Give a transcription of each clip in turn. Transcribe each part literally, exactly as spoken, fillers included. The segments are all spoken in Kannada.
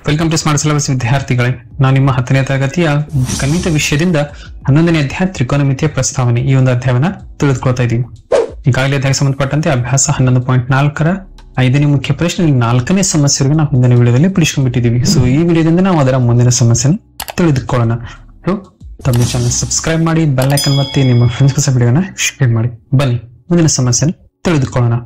ವೆಲ್ಕಮ್ ಟು ಸ್ಮಾರ್ಟ್ ಸಿಲೆಬಸ್ ವಿದ್ಯಾರ್ಥಿಗಳೇ, ನಾನು ನಿಮ್ಮ ಹತ್ತನೇ ತರಗತಿಯ ಗಣಿತ ವಿಷಯದಿಂದ ಹನ್ನೊಂದನೇ ಅಧ್ಯಾಯ ತ್ರಿಕೋನಮಿತಿಯ ಪ್ರಸ್ತಾವನೆ ಈ ಒಂದು ಅಧ್ಯಾಯವನ್ನು ತಿಳಿದುಕೊಳ್ತಾ ಇದ್ದೀವಿ. ಈಗಾಗಲೇ ಅಧ್ಯಾಯಕ್ಕೆ ಸಂಬಂಧಪಟ್ಟಂತೆ ಅಭ್ಯಾಸ ಹನ್ನೊಂದು ಪಾಯಿಂಟ್ ನಾಲ್ಕರ ಐದನೇ ಮುಖ್ಯ ಪ್ರಶ್ನೆ ನಾಲ್ಕನೇ ಸಮಸ್ಯೆಗೆ ನಾವು ಹಿಂದಿನ ವಿಡಿಯೋದಲ್ಲಿ ಬಿಡಿಸ್ಕೊಂಡ್ಬಿಟ್ಟಿದ್ದೀವಿ. ಸೊ ಈ ವಿಡಿಯೋದಿಂದ ನಾವು ಅದರ ಮುಂದಿನ ಸಮಸ್ಯೆಯನ್ನು ತಿಳಿದುಕೊಳ್ಳೋಣ. ಸೊ ತಮ್ಮ ಚಾನಲ್ ಸಬ್ಸ್ಕ್ರೈಬ್ ಮಾಡಿ, ಬೆಲ್ ಐಕಾನ್ ಒತ್ತಿ, ನಿಮ್ಮ ಫ್ರೆಂಡ್ಸ್ಗೆ ಸಹ ವಿಡಿಯೋನ ಶೇರ್ ಮಾಡಿ. ಬನ್ನಿ ಮುಂದಿನ ಸಮಸ್ಯೆಯನ್ನು ತಿಳಿದುಕೊಳ್ಳೋಣ.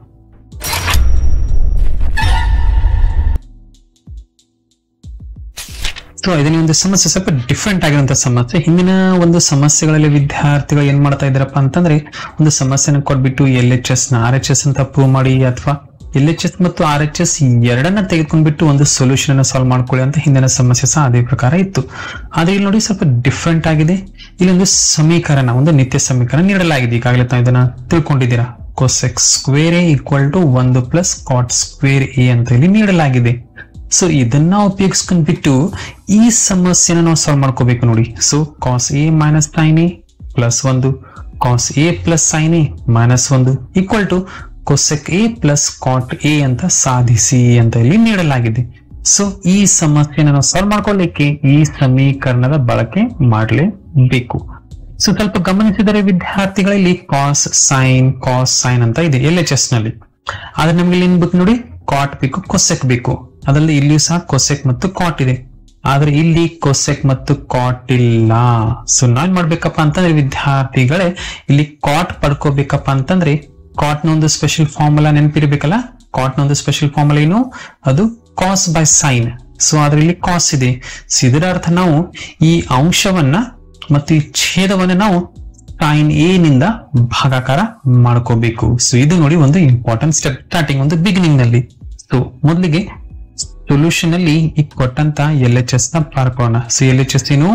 ಸೊ ಇದನ್ನ ಒಂದು ಸಮಸ್ಯೆ ಸ್ವಲ್ಪ ಡಿಫ್ರೆಂಟ್ ಆಗಿರುವಂತಹ ಸಮಸ್ಯೆ. ಹಿಂದಿನ ಒಂದು ಸಮಸ್ಯೆಗಳಲ್ಲಿ ವಿದ್ಯಾರ್ಥಿಗಳು ಏನ್ ಮಾಡ್ತಾ ಇದಾರಪ್ಪ ಅಂತಂದ್ರೆ, ಒಂದು ಸಮಸ್ಯೆನ ಕೊಟ್ಬಿಟ್ಟು ಎಲ್ ಎಚ್ ಎಸ್ ನ ಆರ್ ಎಚ್ ಎಸ್ ಅಂತ ಪ್ರೂವ್ ಮಾಡಿ, ಅಥವಾ ಎಲ್ ಎಚ್ ಎಸ್ ಮತ್ತು ಆರ್ ಎಚ್ ಎಸ್ ಎರಡನ್ನ ತೆಗೆದುಕೊಂಡ್ಬಿಟ್ಟು ಒಂದು ಸೊಲ್ಯೂಷನ್ ಅನ್ನು ಸಾಲ್ವ್ ಮಾಡ್ಕೊಳ್ಳಿ ಅಂತ ಹಿಂದಿನ ಸಮಸ್ಯೆ ಸಹ ಅದೇ ಪ್ರಕಾರ ಇತ್ತು. ಆದ್ರೆ ಇಲ್ಲಿ ನೋಡಿ ಸ್ವಲ್ಪ ಡಿಫ್ರೆಂಟ್ ಆಗಿದೆ. ಇಲ್ಲೊಂದು ಸಮೀಕರಣ, ಒಂದು ನಿತ್ಯ ಸಮೀಕರಣ ನೀಡಲಾಗಿದೆ. ಈಗಾಗಲೇ ತಾವು ಇದನ್ನ ತಿಳ್ಕೊಂಡಿದ್ದೀರಾ. Cosec square A equal to ಒಂದು ಪ್ಲಸ್ ಕಾಟ್ ಸ್ಕ್ವೇರ್ ಎ ಅಂತ ಇಲ್ಲಿ ನೀಡಲಾಗಿದೆ. ಸೊ ಇದನ್ನ ಉಪಯೋಗಿಸ್ಕೊಂಡ್ಬಿಟ್ಟು ಈ ಸಮಸ್ಯೆನ ನಾವು ಸಾಲ್ವ್ ಮಾಡ್ಕೋಬೇಕು ನೋಡಿ. So cos A minus sine A plus ಒಂದು, cos A plus sine A minus ಒಂದು equal to cosec A plus cot A ಅಂತ ಸಾಧಿಸಿ ಅಂತ ಇಲ್ಲಿ ನೀಡಲಾಗಿದೆ. ಸೊ ಈ ಸಮಸ್ಯೆನ ನಾವು ಸಾಲ್ವ್ ಮಾಡ್ಕೊಳ್ಳಿಕ್ಕೆ ಈ ಸಮೀಕರಣದ ಬಳಕೆ ಮಾಡಲೇಬೇಕು. ಸೊ ಸ್ವಲ್ಪ ಗಮನಿಸಿದರೆ ವಿದ್ಯಾರ್ಥಿಗಳಲ್ಲಿ ಕಾಸ್ ಸೈನ್ ಕಾಸ್ ಸೈನ್ ಅಂತ ಇದೆ ಎಲ್ ಎಚ್ ಎಸ್ ನಲ್ಲಿ. ಆದ್ರೆ ನಮ್ಗೆ ಇಲ್ಲಿ ಏನ್ ಬೇಕು ನೋಡಿ, ಕಾಟ್ ಬೇಕು, ಕೊಸೆಕ್ ಬೇಕು. ಅದರಲ್ಲಿ ಇಲ್ಲಿಯೂ ಸಹ ಕೊಸೆಕ್ ಮತ್ತು ಕಾಟ್ ಇದೆ, ಆದ್ರೆ ಇಲ್ಲಿ ಕೊಸೆಕ್ ಮತ್ತು ಕಾಟ್ ಇಲ್ಲ. ಸೊ ನಾನ್ ಮಾಡ್ಬೇಕಪ್ಪ ಅಂತಂದ್ರೆ ವಿದ್ಯಾರ್ಥಿಗಳೇ, ಇಲ್ಲಿ ಕಾಟ್ ಪಡ್ಕೋಬೇಕಪ್ಪ ಅಂತಂದ್ರೆ ಕಾಟ್ ನ ಒಂದು ಸ್ಪೆಷಲ್ ಫಾರ್ಮುಲಾ ನೆನಪಿರ್ಬೇಕಲ್ಲ. ಕಾಟ್ ನ ಒಂದು ಸ್ಪೆಷಲ್ ಫಾರ್ಮುಲಾ ಏನು, ಅದು ಕಾಸ್ ಬೈ ಸೈನ್. ಸೊ ಆದ್ರೆ ಇಲ್ಲಿ ಕಾಸ್ ಇದೆ. ಸೊ ಇದರ ಅರ್ಥ ನಾವು ಈ ಅಂಶವನ್ನ ಮತ್ತು ಈ ಛೇದವನ್ನ ನಾವು ಸೈನ್ ಎ ನಿಂದ ಭಾಗಾಕಾರ ಮಾಡ್ಕೋಬೇಕು. ಸೊ ಇದು ನೋಡಿ ಒಂದು ಇಂಪಾರ್ಟೆಂಟ್ ಸ್ಟೆಪ್ ಸ್ಟಾರ್ಟಿಂಗ್, ಒಂದು ಬಿಗಿನಿಂಗ್ ನಲ್ಲಿ. ಸೊ ಮೊದಲಿಗೆ ಸೊಲ್ಯೂಷನ್ ಅಲ್ಲಿ ಈ ಕೊಟ್ಟಂತ ಎಲ್ ಎಚ್ ಎಸ್ ನ ಬರ್ಕೊಳ್ಳೋಣ. ಸೊ ಎಲ್ ಎಚ್ ಎಸ್ ಏನು,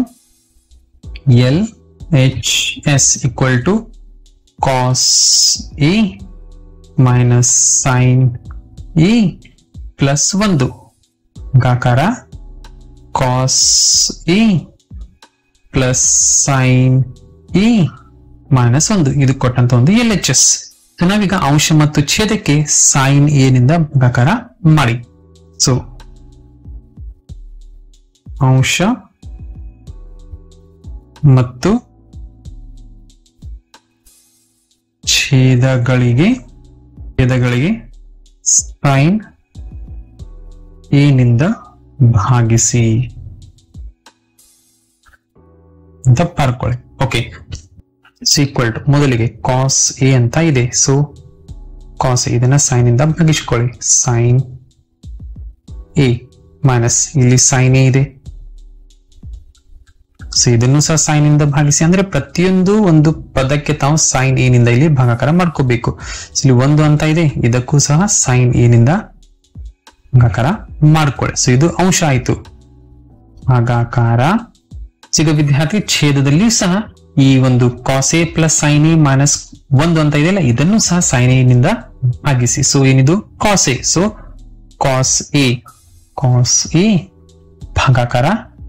L H S equal to cos A minus sine A plus ಒಂದು ಭಾಗಾಕಾರ cos A plus sine A minus ಒಂದು. ಇದು ಕೊಟ್ಟಂತ ಒಂದು ಎಲ್ ಎಚ್ ಎಸ್. ನಾವೀಗ ಅಂಶ ಮತ್ತು ಛೇದಕ್ಕೆ ಸೈನ್ ಎ ನಿಂದ ಭಾಗಾಕಾರ ಮಾಡಿ. ಸೊ ಅಂಶ ಮತ್ತು ಛೇದಗಳಿಗೆ ಛೇದಗಳಿಗೆ ಸೈನ್ ಎ ನಿಂದ ಭಾಗಿಸಿ ಅಂತ ಬರ್ಕೊಳ್ಳಿ. ಓಕೆ, ಈಕ್ವಲ್ ಟು ಮೊದಲಿಗೆ ಕಾಸ್ ಎ ಅಂತ ಇದೆ. ಸೊ ಕಾಸ್ ಇದನ್ನ ಸೈನ್ ಇಂದ ಭಾಗಿಸ್ಕೊಳ್ಳಿ. ಸೈನ್ ಎ ಮೈನಸ್ ಇಲ್ಲಿ ಸೈನ್ ಎ ಇದೆ. ಸೊ ಇದನ್ನು ಸಹ ಸೈನ್ ಇಂದ ಭಾಗಿಸಿ. ಅಂದ್ರೆ ಪ್ರತಿಯೊಂದು ಒಂದು ಪದಕ್ಕೆ ತಾವು ಸೈನ್ ಎ ನಿಂದ ಇಲ್ಲಿ ಭಾಗಾಕಾರ ಮಾಡ್ಕೋಬೇಕು. ಇಲ್ಲಿ ಒಂದು ಅಂತ ಇದೆ, ಇದಕ್ಕೂ ಸಹ ಸೈನ್ ಎ ನಿಂದ ಭಾಗಾಕಾರ ಮಾಡ್ಕೊಳ್ಳಿ. ಸೊ ಇದು ಅಂಶ ಆಯ್ತು, ಭಾಗಾಕಾರ. ಈಗ ವಿದ್ಯಾರ್ಥಿ ಛೇದದಲ್ಲಿ ಸಹ ಈ ಒಂದು cos A plus sine A minus ಒಂದು ಅಂತ ಇದೆಯಲ್ಲ, ಇದನ್ನು ಸಹ ಸೈನ್ ಎ ನಿಂದ ಭಾಗಿಸಿ. ಸೊ ಏನಿದು cos A. So cos A cos A ಭಾಗಾಕಾರ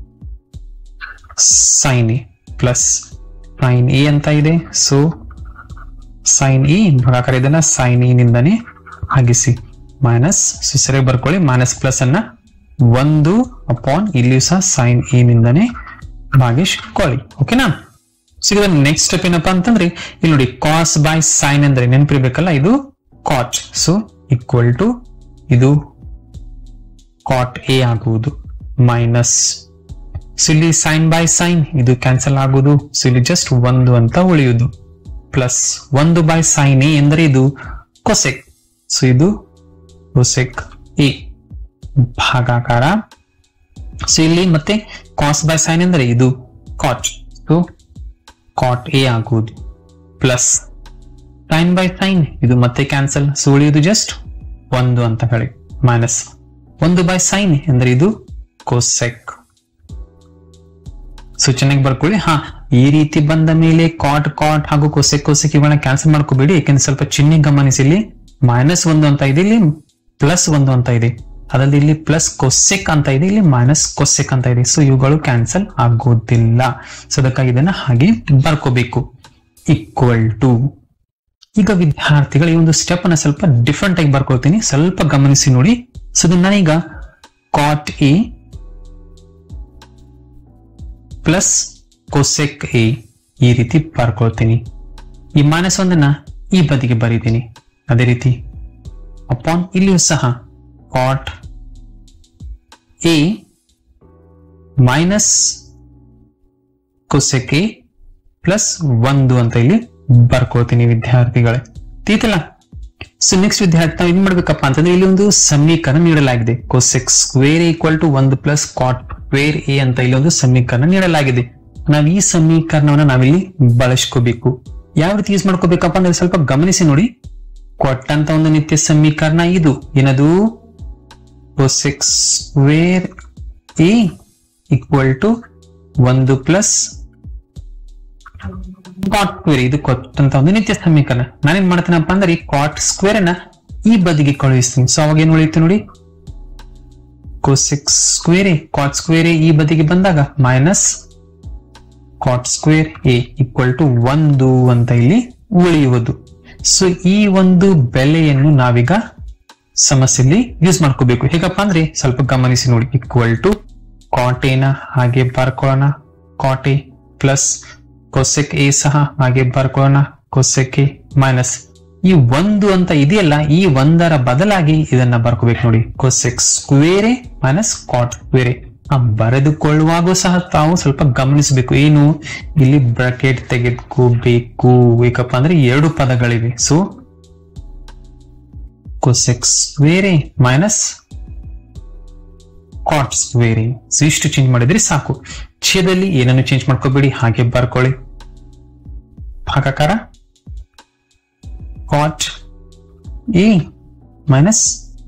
sine A plus sine A ಅಂತ ಇದೆ. ಸೊ ಸೈನ್ ಎ ಭಾಗಾಕಾರ, ಇದನ್ನ ಸೈನ್ ಎ ನಿಂದಾನೆ ಭಾಗಿಸಿ. ಮೈನಸ್ ಸರಿಯಾಗಿ ಬರ್ಕೊಳ್ಳಿ, ಮೈನಸ್ ಪ್ಲಸ್ ಅನ್ನ ಒಂದು ಅಪಾನ್ ಇಲ್ಲಿಯೂ ಸಹ ಸೈನ್ ಎ ನಿಂದಾನೆ ಭಾಗಿಸ್ಕೊಳ್ಳಿ. ಓಕೆನಾ. ಸಿಗದ ನೆಕ್ಸ್ಟ್ ಸ್ಟೆಪ್ ಏನಪ್ಪಾ ಅಂತಂದ್ರೆ, ಇಲ್ಲಿ ನೋಡಿ ಕಾಸ್ ಬೈ ಸೈನ್ ಅಂದ್ರೆ ನೆನಪಿರ್ಬೇಕಲ್ಲ, ಇದು ಕಾಟ್. ಸೊ ಈಕ್ವಲ್ ಟು ಇದು ಕಾಟ್ ಎ ಆಗುವುದು ಮೈನಸ್, ಸೊ ಇಲ್ಲಿ ಸೈನ್ ಬೈ ಸೈನ್ ಇದು ಕ್ಯಾನ್ಸಲ್ ಆಗುವುದು. ಸೊ ಇಲ್ಲಿ ಜಸ್ಟ್ ಒಂದು ಅಂತ ಉಳಿಯುವುದು, ಪ್ಲಸ್ ಒಂದು ಬೈ ಸೈನ್ ಎ ಎಂದರೆ ಇದು ಕೊಸೆಕ್. ಸೊ ಇದು ಕೊಸೆಕ್ ಎ ಭಾಗಾಕಾರ. ಸೊ ಇಲ್ಲಿ ಮತ್ತೆ ಕಾಸ್ ಬೈ ಸೈನ್ ಎಂದರೆ ಇದು ಕಾಟ್. ಸೊ ಕಾಟ್ ಎ ಆಗುವುದು ಪ್ಲಸ್ ಸೈನ್ ಬೈ ಸೈನ್ ಇದು ಮತ್ತೆ ಕ್ಯಾನ್ಸಲ್. ಸೊ ಉಳಿಯುವುದು ಜಸ್ಟ್ ಒಂದು ಅಂತ ಹೇಳಿ ಮೈನಸ್ ಒಂದು ಬೈ ಸೈನ್ ಅಂದ್ರೆ ಇದು ಕೊಸೆಕ್. ಸೊ ಚೆನ್ನಾಗಿ ಬರ್ಕೊಳ್ಳಿ. ಹಾ, ಈ ರೀತಿ ಬಂದ ಮೇಲೆ ಕಾಟ್ ಕಾಟ್ ಹಾಗೂ ಕೊಸೆಕ್ ಕೊಸೆಕ್ ಇವುಗಳನ್ನ ಕ್ಯಾನ್ಸಲ್ ಮಾಡ್ಕೋಬೇಡಿ, ಯಾಕೆಂದ್ರೆ ಸ್ವಲ್ಪ ಚಿಹ್ನೆ ಗಮನಿಸಿ. ಇಲ್ಲಿ ಮೈನಸ್ ಒಂದು ಅಂತ ಇದೆ, ಇಲ್ಲಿ ಪ್ಲಸ್ ಒಂದು ಅಂತ ಇದೆ. ಅದರಲ್ಲಿ ಇಲ್ಲಿ ಪ್ಲಸ್ ಕೊಸೆಕ್ ಅಂತ ಇದೆ, ಇಲ್ಲಿ ಮೈನಸ್ ಕೊಸೆಕ್ ಅಂತ ಇದೆ. ಸೊ ಇವುಗಳು ಕ್ಯಾನ್ಸಲ್ ಆಗೋದಿಲ್ಲ. ಸೊ ಅದಕ್ಕಾಗಿ ಇದನ್ನ ಹಾಗೆ ಬರ್ಕೋಬೇಕು. ಈಕ್ವಲ್ ಟು ಈಗ ವಿದ್ಯಾರ್ಥಿಗಳು ಈ ಒಂದು ಸ್ಟೆಪ್ ಅನ್ನ ಸ್ವಲ್ಪ ಡಿಫ್ರೆಂಟ್ ಆಗಿ ಬರ್ಕೊಳ್ತೀನಿ, ಸ್ವಲ್ಪ ಗಮನಿಸಿ ನೋಡಿ. ಸೊ ನಾನೀಗ cot A plus cosec A ಈ ರೀತಿ ಬರ್ಕೊಳ್ತೀನಿ. ಈ ಮೈನಸ್ ಒಂದನ್ನ ಈ ಬದಿಗೆ ಬರೀತೀನಿ. ಅದೇ ರೀತಿ ಅಪಾನ್ ಇಲ್ಲಿಯೂ ಸಹ cot A minus cosec A plus ಒಂದು ಅಂತ ಇಲ್ಲಿ ಬರ್ಕೊಳ್ತೀನಿ ವಿದ್ಯಾರ್ಥಿಗಳೇ. ತೀತಲ್ಲ. ಸೊ ನೆಕ್ಸ್ಟ್ ವಿದ್ಯಾರ್ಥಿ ನಾವು ಏನ್ ಮಾಡ್ಬೇಕಪ್ಪ ಅಂತಂದ್ರೆ ಇಲ್ಲಿ ಒಂದು ಸಮೀಕರಣ ನೀಡಲಾಗಿದೆ. ಕೊಸೆಕ್ ಸ್ಕ್ವೇರ್ ಈಕ್ವಲ್ ಟು ಒಂದು ಪ್ಲಸ್ ಕಾಟ್ ಸ್ಕ್ವೇರ್ ಎ ಅಂತ ಇಲ್ಲಿ ಒಂದು ಸಮೀಕರಣ ನೀಡಲಾಗಿದೆ. ನಾವ್ ಈ ಸಮೀಕರಣವನ್ನ ನಾವಿಲ್ಲಿ ಬಳಸ್ಕೋಬೇಕು. ಯಾವ ರೀತಿ ಯೂಸ್ ಮಾಡ್ಕೋಬೇಕಪ್ಪ ಅಂದ್ರೆ ಸ್ವಲ್ಪ ಗಮನಿಸಿ ನೋಡಿ. ಕೊಟ್ಟಂತ ಒಂದು ನಿತ್ಯ ಸಮೀಕರಣ ಇದು ಏನದು cosec square A equal to ಒಂದು ಪ್ಲಸ್ ಕಾಟ್ ಸ್ಕ್ವೇರ್ ಇದು ಕೊಟ್ಟಂತ ಒಂದು ನಿತ್ಯ ಸಮೀಕರಣ. ನಾನೇನ್ ಮಾಡ್ತೀನಪ್ಪ ಅಂದ್ರೆ ಈ ಕಾಟ್ ಸ್ಕ್ವೇರ್ ಅನ್ನ ಈ ಬದಿಗೆ ಕಳುಹಿಸ್ತೀನಿ. ಸೊ ಅವಾಗ ಏನ್ ಉಳಿಯುತ್ತೆ ನೋಡಿ cosec square A cot square A ಈ ಬದಿಗೆ ಬಂದಾಗ minus cot square A equal to ಒಂದು ಅಂತ ಇಲ್ಲಿ ಉಳಿಯುವುದು. ಸೊ ಈ ಒಂದು ಬೆಲೆಯನ್ನು ನಾವೀಗ ಸಮಸ್ಯೆಯಲ್ಲಿ ಯೂಸ್ ಮಾಡ್ಕೋಬೇಕು. ಹೇಗಪ್ಪ ಅಂದ್ರೆ ಸ್ವಲ್ಪ ಗಮನಿಸಿ ನೋಡಿ. ಈಕ್ವಲ್ ಟು ಕಾಟ್ ಎನ ಹಾಗೆ ಬರ್ಕೊಳ್ಳೋಣ cot A plus cosec A ಸಹ ಹಾಗೆ ಬರ್ಕೊಳ್ಳೋಣ ಕೊಸೆಕ್ ಎ ಮೈನಸ್ ಈ ಒಂದು ಅಂತ ಇದೆಯಲ್ಲ ಈ ಒಂದರ ಬದಲಾಗಿ ಇದನ್ನ ಬರ್ಕೋಬೇಕು ನೋಡಿ cosec square A minus cot square A. ಬರೆದುಕೊಳ್ಳುವಾಗ ಸಹ ತಾವು ಸ್ವಲ್ಪ ಗಮನಿಸಬೇಕು. ಏನು ಇಲ್ಲಿ ಬ್ರಾಕೆಟ್ ತೆಗೆದುಕೋಬೇಕು. ಏಕಪ್ಪ ಅಂದ್ರೆ ಎರಡು ಪದಗಳಿವೆ. So cosec square A minus cot square A. So ಇಷ್ಟು ಚೇಂಜ್ ಮಾಡಿದ್ರೆ ಸಾಕು. ಛೇದಲ್ಲಿ ಏನನ್ನು ಚೇಂಜ್ ಮಾಡ್ಕೋಬೇಡಿ, ಹಾಗೆ ಬರ್ಕೊಳ್ಳಿ. ಭಾಗಾಕಾರ cot A minus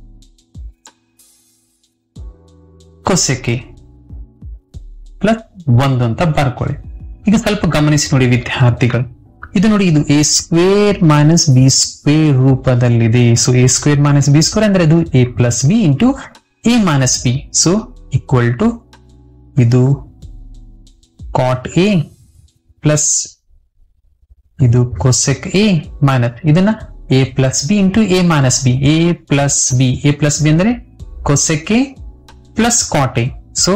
cosec A plus ಒಂದು ಅಂತ ಬರ್ಕೊಳ್ಳಿ. ಈಗ ಸ್ವಲ್ಪ ಗಮನಿಸಿ ನೋಡಿ ವಿದ್ಯಾರ್ಥಿಗಳು. ಇದು ನೋಡಿ ಇದು A square minus B square ರೂಪದಲ್ಲಿದೆ. So A square minus B square ಅಂದ್ರೆ ಅದು A plus B into A minus B. So equal to ಇದು ಕಾಟ್ ಎ ಪ್ಲಸ್ ಇದು ಕೊಸೆಕ್ ಎ ಮೈನಸ್ ಇದನ್ನ A plus B into A minus B. A plus B A plus B ಅಂದ್ರೆ cosec A plus cot A. So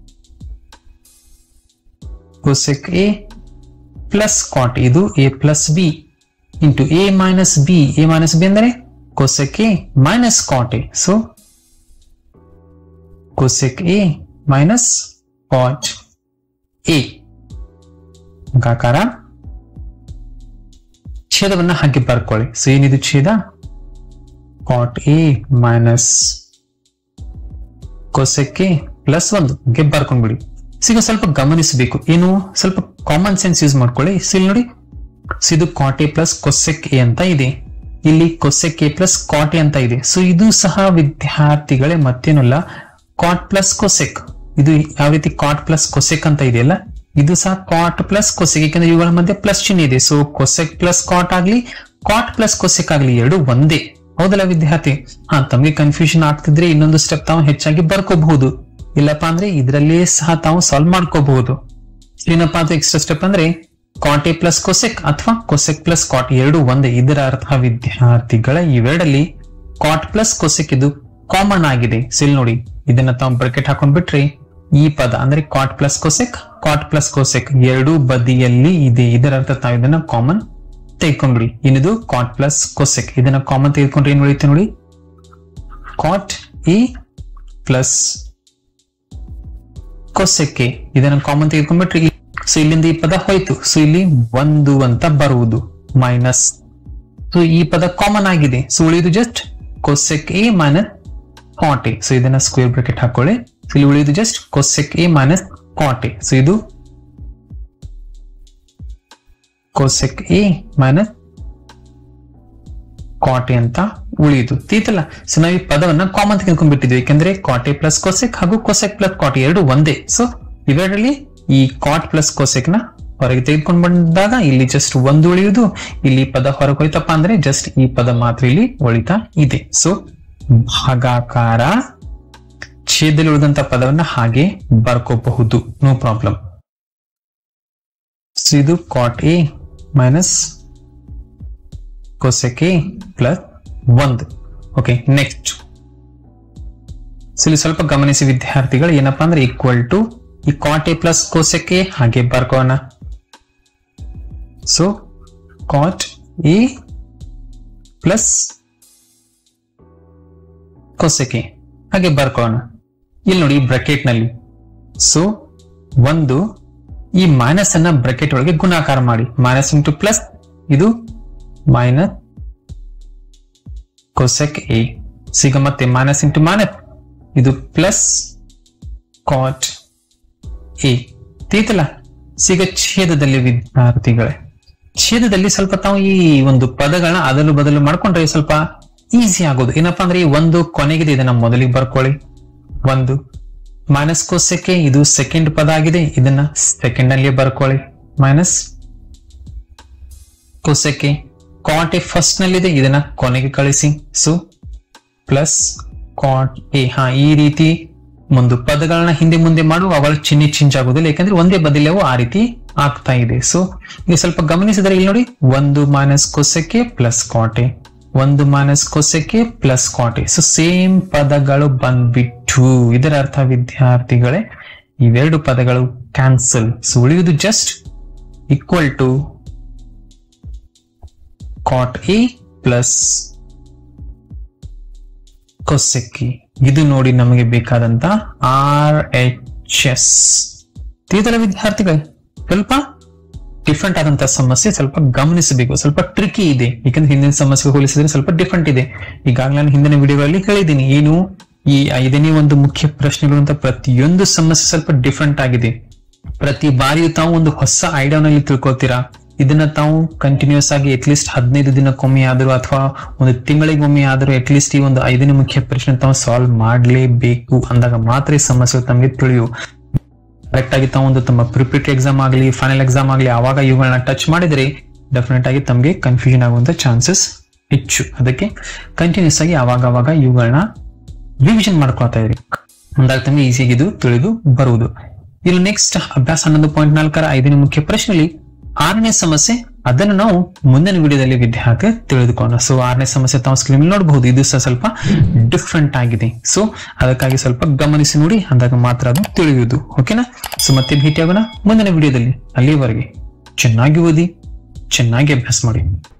cosec A plus cot ಇದು A plus B into A minus B. A minus B ಅಂದ್ರೆ cosec A minus cot A. So cosec A minus cot A. ಭಾಗಾಕಾರ ಛೇದವನ್ನ ಹಾಗೆ ಬರ್ಕೊಳ್ಳಿ. ಸೊ ಏನಿದು ಛೇದ cot A minus cosec A plus ಒಂದು ಹಾಗೆ ಬರ್ಕೊಂಡ್ಬಿಡಿ. ಈಗ ಸ್ವಲ್ಪ ಗಮನಿಸಬೇಕು. ಏನು ಸ್ವಲ್ಪ ಕಾಮನ್ ಸೆನ್ಸ್ ಯೂಸ್ ಮಾಡ್ಕೊಳ್ಳಿ. ಸೊ ಇಲ್ಲಿ ನೋಡಿ ಇದು cot A plus cosec A ಅಂತ ಇದೆ. ಇಲ್ಲಿ cosec A plus cot A ಅಂತ ಇದೆ. ಸೊ ಇದು ಸಹ ವಿದ್ಯಾರ್ಥಿಗಳೇ ಮತ್ತೇನಲ್ಲ ಕಾಟ್ ಪ್ಲಸ್ ಕೊಸೆಕ್. ಇದು ಯಾವ ರೀತಿ ಕಾಟ್ ಪ್ಲಸ್ ಕೊಸೆಕ್ ಅಂತ ಇದೆಯಲ್ಲ ಇದು ಸಹ ಕಾಟ್ ಪ್ಲಸ್ ಕೊಸೆಕ್. ಯಾಕಂದ್ರೆ ಇವುಗಳ ಮಧ್ಯೆ ಪ್ಲಸ್ ಚಿಹ್ನೆ ಇದೆ. ಸೊ ಕೊಸೆಕ್ ಪ್ಲಸ್ ಕಾಟ್ ಆಗ್ಲಿ ಕಾಟ್ ಪ್ಲಸ್ ಕೊಸೆಕ್ ಆಗ್ಲಿ ಎರಡು ಒಂದೇ. ಹೌದಲ್ಲ ವಿದ್ಯಾರ್ಥಿ? ಹಾ ತಮಗೆ ಕನ್ಫ್ಯೂಷನ್ ಆಗ್ತಿದ್ರೆ ಇನ್ನೊಂದು ಸ್ಟೆಪ್ ತಾವು ಹೆಚ್ಚಾಗಿ ಬರ್ಕೋಬಹುದು. ಇಲ್ಲಪ್ಪ ಅಂದ್ರೆ ಇದರಲ್ಲೇ ಸಹ ತಾವು ಸಾಲ್ವ್ ಮಾಡ್ಕೋಬಹುದು. ಏನಪ್ಪಾ ಅಂತ ಎಕ್ಸ್ಟ್ರಾ ಸ್ಟೆಪ್ ಅಂದ್ರೆ ಕಾಟ್ ಎ ಪ್ಲಸ್ ಕೊಸೆಕ್ ಅಥವಾ ಕೊಸೆಕ್ ಪ್ಲಸ್ ಕಾಟ್ ಎರಡು ಒಂದೇ. ಇದರ ಅರ್ಥ ವಿದ್ಯಾರ್ಥಿಗಳ ಇವೆರಡಲ್ಲಿ ಕಾಟ್ ಪ್ಲಸ್ ಕೊಸೆಕ್ ಇದು ಕಾಮನ್ ಆಗಿದೆ. ಸಿಲ್ ನೋಡಿ ಇದನ್ನ ತಾವು ಬ್ರಾಕೆಟ್ ಹಾಕೊಂಡ್ಬಿಟ್ರೆ ಈ ಪದ ಅಂದ್ರೆ cot plus cosec cot plus cosec ಎರಡು ಬದಿಯಲ್ಲಿ ಇದೆ. ಇದರ ಅರ್ಥ ತಾವು ಇದನ್ನ ಕಾಮನ್ ತೆಗೆದುಕೊಂಡ್ಬಿಡಿ. ಏನಿದು ಕಾಟ್ ಪ್ಲಸ್ ಕೊಸೆಕ್ ಇದನ್ನ ಕಾಮನ್ ತೆಗೆದುಕೊಂಡ್ರೆ ಏನ್ ಉಳಿಯುತ್ತೆ ನೋಡಿ cot A plus cosec A ಇದನ್ನ ಕಾಮನ್ ತೆಗೆದುಕೊಂಡ್ಬಿಟ್ರೆ ಸೊ ಇಲ್ಲಿಂದ ಈ ಪದ ಹೋಯ್ತು. ಸೊ ಇಲ್ಲಿ ಒಂದು ಅಂತ ಬರುವುದು ಮೈನಸ್. ಸೊ ಈ ಪದ ಕಾಮನ್ ಆಗಿದೆ. ಸೊ ಉಳಿಯುದು just cosec A minus cot A. So ಇದನ್ನ ಸ್ಕ್ವೇರ್ ಬ್ರಾಕೆಟ್ ಹಾಕೊಳ್ಳಿ. ಇಲ್ಲಿ ಉಳಿಯುದು just cosec A minus cot A. So ಇದು cosec A minus cot A ಅಂತ ಉಳಿಯುದು. ತೀತಲ್ಲ? ಸೊ ನಾವು ಈ ಪದವನ್ನ ಕಾಮನ್ ತೆಗೆದುಕೊಂಡ್ಬಿಟ್ಟಿದ್ವಿ. ಯಾಕಂದ್ರೆ ಕಾಟ್ ಎ ಪ್ಲಸ್ ಕೊಸೆಕ್ ಹಾಗೂ ಕೊಸೆಕ್ ಪ್ಲಸ್ ಕಾಟ್ ಎರಡು ಒಂದೇ. ಸೊ ಇವೆರಡರಲ್ಲಿ ಈ ಕಾಟ್ ಪ್ಲಸ್ ಕೊಸೆಕ್ ನ ಹೊರಗೆ ತೆಗೆದುಕೊಂಡು ಬಂದಾಗ ಇಲ್ಲಿ ಜಸ್ಟ್ ಒಂದು ಉಳಿಯುವುದು. ಇಲ್ಲಿ ಪದ ಹೊರಗೆ ಹೋಯ್ತಪ್ಪ ಅಂದ್ರೆ ಜಸ್ಟ್ ಈ ಪದ ಮಾತ್ರ ಇಲ್ಲಿ ಉಳಿತಾ ಇದೆ. ಸೊ ಭಾಗಾಕಾರ ಛೇದದಲ್ಲಿ ಉಳಿದಂತ ಪದವನ್ನ ಹಾಗೆ ಬರ್ಕೋಬಹುದು, ನೋ ಪ್ರಾಬ್ಲಮ್. ಸೊ ಇದು cot A minus cosec A plus ಒಂದು. Okay, next. ಸೊ ಇಲ್ಲಿ ಸ್ವಲ್ಪ ಗಮನಿಸಿ ವಿದ್ಯಾರ್ಥಿಗಳು. ಏನಪ್ಪಾ ಅಂದ್ರೆ ಈಕ್ವಲ್ ಟು ಈ cot A plus cosec A ಹಾಗೆ ಬರ್ಕೋಣ. So cot A plus cosec A ಹಾಗೆ ಬರ್ಕೋಣ. ಇಲ್ಲಿ ನೋಡಿ ಬ್ರಾಕೆಟ್ ನಲ್ಲಿ ಸೊ ಒಂದು ಈ ಮೈನಸ್ ಅನ್ನ ಬ್ರಾಕೆಟ್ ಒಳಗೆ ಗುಣಾಕಾರ ಮಾಡಿ. ಮೈನಸ್ ಇಂಟು ಪ್ಲಸ್, ಇದು ಮೈನಸ್ ಕೋಸೆಕ್ ಎ. ಸಿಗ ಮತ್ತೆ ಮೈನಸ್ ಇಂಟು ಮೈನಸ್, ಇದು ಪ್ಲಸ್ ಕಾಟ್ ಎ. ತಿಳಿತಲ್ಲ? ಸಿಗ ಛೇದದಲ್ಲಿ ವಿದ್ಯಾರ್ಥಿಗಳೇ, ಛೇದದಲ್ಲಿ ಸ್ವಲ್ಪ ತಾವು ಈ ಒಂದು ಪದಗಳನ್ನ ಅದಲು ಬದಲು ಮಾಡ್ಕೊಂಡ್ರೆ ಸ್ವಲ್ಪ ಈಸಿ ಆಗೋದು. ಏನಪ್ಪಾ ಅಂದ್ರೆ ಈ ಒಂದು ಕೊನೆಗಿದೆ, ಇದನ್ನ ಮೊದಲಿಗೆ ಬರ್ಕೊಳ್ಳಿ. ಒಂದು ಮೈನಸ್ ಕೋಸೆಕ್ ಎ, ಇದು ಸೆಕೆಂಡ್ ಪದ ಆಗಿದೆ, ಇದನ್ನ ಸೆಕೆಂಡ್ ಅಲ್ಲಿ ಬರ್ಕೊಳ್ಳಿ. Minus cosec A. Cot A first ನಲ್ಲಿದೆ, ಇದನ್ನ ಕೊನೆಗೆ ಕಳಿಸಿ. So plus cot A. ಹಾ, ಈ ರೀತಿ ಒಂದು ಪದಗಳನ್ನ ಹಿಂದೆ ಮುಂದೆ ಮಾಡುವ ಅವಳ ಚಿಹ್ನೆ ಚೇಂಜ್ ಆಗೋದಿಲ್ಲ, ಯಾಕಂದ್ರೆ ಒಂದೇ ಬದಲಾವು ಆ ರೀತಿ ಆಗ್ತಾ ಇದೆ. ಸೊ ಈಗ ಸ್ವಲ್ಪ ಗಮನಿಸಿದರೆ ಇಲ್ಲಿ ನೋಡಿ, ಒಂದು minus cosec A plus cot A, ಒಂದು minus cosec A plus cot A. So same ಪದಗಳು ಬಂದ್ಬಿಟ್ಟು, ಇದರ ಅರ್ಥ ವಿದ್ಯಾರ್ಥಿಗಳೇ ಇವೆರಡು ಪದಗಳು ಕ್ಯಾನ್ಸಲ್. ಸೊ ಉಳಿಯುವುದು just equal to cot A plus cosec A. ಇದು ನೋಡಿ ನಮಗೆ ಬೇಕಾದಂತ ಆರ್ ಎಚ್ ಎಸ್. ತಿಳಿದಲ್ಲ ವಿದ್ಯಾರ್ಥಿಗಳೇ? ಸ್ವಲ್ಪ ಡಿಫ್ರೆಂಟ್ ಆದಂತಹ ಸಮಸ್ಯೆ, ಸ್ವಲ್ಪ ಗಮನಿಸಬೇಕು, ಸ್ವಲ್ಪ ಟ್ರಿಕಿ ಇದೆ, ಯಾಕಂದ್ರೆ ಹಿಂದಿನ ಸಮಸ್ಯೆ ಹೋಲಿಸಿದ್ರೆ ಸ್ವಲ್ಪ ಡಿಫ್ರೆಂಟ್ ಇದೆ. ಈಗಾಗಲೇ ನಾನು ಹಿಂದಿನ ವಿಡಿಯೋಗಳಲ್ಲಿ ಹೇಳಿದ್ದೀನಿ, ಏನು ಈ ಐದನೇ ಒಂದು ಮುಖ್ಯ ಪ್ರಶ್ನೆಗಳು ಅಂತ ಪ್ರತಿಯೊಂದು ಸಮಸ್ಯೆ ಸ್ವಲ್ಪ ಡಿಫ್ರೆಂಟ್ ಆಗಿದೆ. ಪ್ರತಿ ಬಾರಿಯೂ ತಾವು ಒಂದು ಹೊಸ ಐಡಿಯಾನಲ್ಲಿ ತಿಳ್ಕೊತೀರಾ. ಇದನ್ನ ತಾವು ಕಂಟಿನ್ಯೂಸ್ ಆಗಿ ಅಟ್ಲೀಸ್ಟ್ ಹದಿನೈದು ದಿನಕ್ಕೊಮ್ಮೆ ಆದರೂ ಅಥವಾ ಒಂದು ತಿಂಗಳಿಗೊಮ್ಮೆ ಆದರೂ ಅಟ್ಲೀಸ್ಟ್ ಈ ಒಂದು ಐದನೇ ಮುಖ್ಯ ಪ್ರಶ್ನೆ ತಾವು ಸಾಲ್ವ್ ಮಾಡಲೇಬೇಕು. ಅಂದಾಗ ಮಾತ್ರ ಈ ಸಮಸ್ಯೆ ತಮಗೆ ತಿಳಿಯು. ಕರೆಕ್ಟ್ ಆಗಿ ತಾವು ಒಂದು ತಮ್ಮ ಪ್ರಿಪರೇಟರಿ ಎಕ್ಸಾಮ್ ಆಗಲಿ, ಫೈನಲ್ ಎಕ್ಸಾಮ್ ಆಗಲಿ, ಆವಾಗ ಇವುಗಳನ್ನ ಟಚ್ ಮಾಡಿದ್ರೆ ಡೆಫಿನೆಟ್ ಆಗಿ ತಮಗೆ ಕನ್ಫ್ಯೂಷನ್ ಆಗುವಂತ ಚಾನ್ಸಸ್ ಹೆಚ್ಚು. ಅದಕ್ಕೆ ಕಂಟಿನ್ಯೂಸ್ ಆಗಿ ಆವಾಗ ಆವಾಗ ಇವುಗಳನ್ನ ರಿವಿಷನ್ ಮಾಡ್ಕೊಳ್ತಾ ಇದ್ರಿ, ಅಂದಾಗ ತಮಗೆ ಈಸಿಯಾಗಿ ಇದು ತಿಳಿದು ಬರುವುದು. ಇಲ್ಲಿ ನೆಕ್ಸ್ಟ್ ಅಭ್ಯಾಸ ಹನ್ನೊಂದು ಪಾಯಿಂಟ್ ನಾಲ್ಕರ ಐದನೇ ಮುಖ್ಯ ಪ್ರಶ್ನೆಯಲ್ಲಿ ಆರನೇ ಸಮಸ್ಯೆ, ಅದನ್ನು ನಾವು ಮುಂದಿನ ವಿಡಿಯೋದಲ್ಲಿ ವಿದ್ಯಾರ್ಥಿ ತಿಳಿದುಕೊಳ್ಳೋಣ. ಸೊ ಆರನೇ ಸಮಸ್ಯೆ ತಾವು ಸ್ಕ್ರೀನ್ ನೋಡಬಹುದು, ಇದು ಸಹ ಸ್ವಲ್ಪ ಡಿಫ್ರೆಂಟ್ ಆಗಿದೆ. ಸೊ ಅದಕ್ಕಾಗಿ ಸ್ವಲ್ಪ ಗಮನಿಸಿ ನೋಡಿ, ಅಂದಾಗ ಮಾತ್ರ ಅದು ತಿಳಿಯುವುದು. ಓಕೆನಾ? ಸೊ ಮತ್ತೆ ಭೇಟಿಯಾಗೋಣ ಮುಂದಿನ ವಿಡಿಯೋದಲ್ಲಿ. ಅಲ್ಲಿವರೆಗೆ ಚೆನ್ನಾಗಿ ಓದಿ, ಚೆನ್ನಾಗಿ ಅಭ್ಯಾಸ ಮಾಡಿ.